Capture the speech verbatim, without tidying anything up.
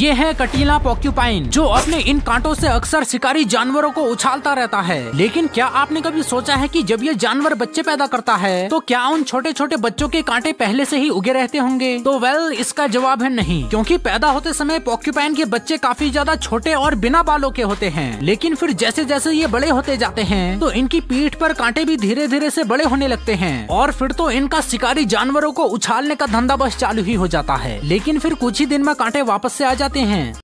ये है कटीला पोर्क्यूपाइन, जो अपने इन कांटों से अक्सर शिकारी जानवरों को उछालता रहता है। लेकिन क्या आपने कभी सोचा है कि जब ये जानवर बच्चे पैदा करता है तो क्या उन छोटे छोटे बच्चों के कांटे पहले से ही उगे रहते होंगे? तो वेल, इसका जवाब है नहीं, क्योंकि पैदा होते समय पोर्क्यूपाइन के बच्चे काफी ज्यादा छोटे और बिना बालों के होते हैं। लेकिन फिर जैसे जैसे ये बड़े होते जाते हैं तो इनकी पीठ पर कांटे भी धीरे धीरे से बड़े होने लगते हैं और फिर तो इनका शिकारी जानवरों को उछालने का धंधा बस चालू ही हो जाता है। लेकिन फिर कुछ ही दिन में कांटे वापस से आ जाते हैं।